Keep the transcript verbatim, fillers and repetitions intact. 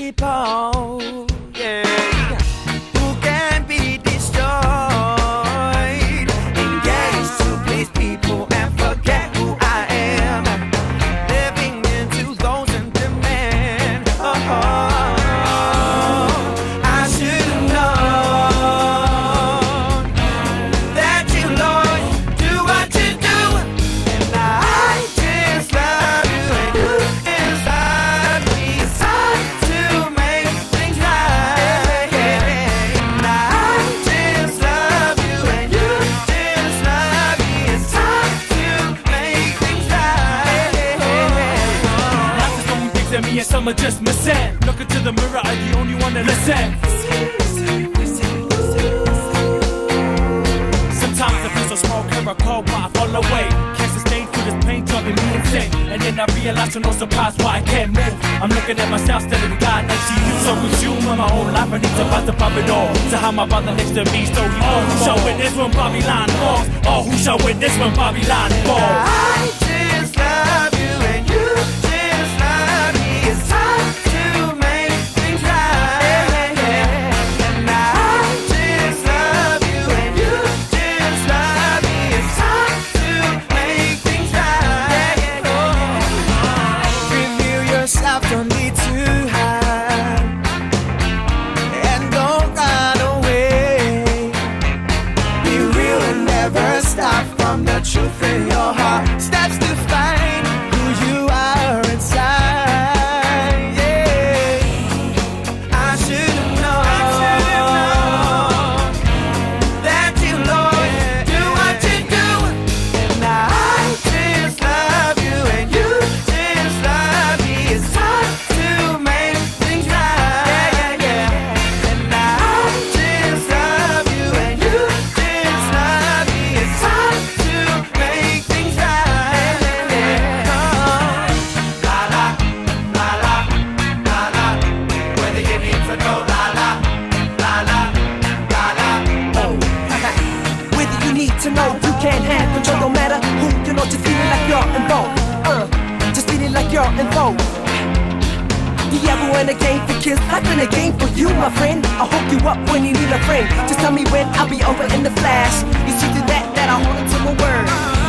people, yeah, who can be destroyed. Engage to please people and forget who I am. Living into those in demand. Oh, I should have known that you, Lord, do what you do, and I just love you and you just love me. It's time to make things right, and I just love you and you just love me. It's time to make things right. Life is throwing things at me and some are just missing. Look into the mirror, I'm the only one that listen. Sometimes I feel so small, can't recall why I fall away. Can't sustain through this pain, driving me insane. And then I realize, no surprise why I can't move. I'm looking at myself, instead of the God next to you. So consumed in my own life, I need to fight to pop it all. So how my brother next to me, so he all who shall witness when Babylon falls. All who shall witness when Babylon falls. I just love you and you just love me. It's time to make things right, and I just love you and you just love me. It's time to make things right. Reveal yourself, don't need to hide, and don't run away. Be real and never stop from the truth in your heart. Steps to find who you are inside. Yeah, I should have known that you, Lord, do what you do, and I just love you and you just love me. It's time to make things right, and I just love you and you just love me. It's time to make things right. La la, la la, la la. Whether you need to know, la la, la la, la la. Oh, whether you need to know, you can't have control, no matter who, you know, just feeling like you're involved. Uh, just feeling like you're involved. The ever in a game for kids, life in a game for you, my friend. I'll hook you up when you need a friend. Just tell me when I'll be over in the flash. You see through that, that I hold it to my word.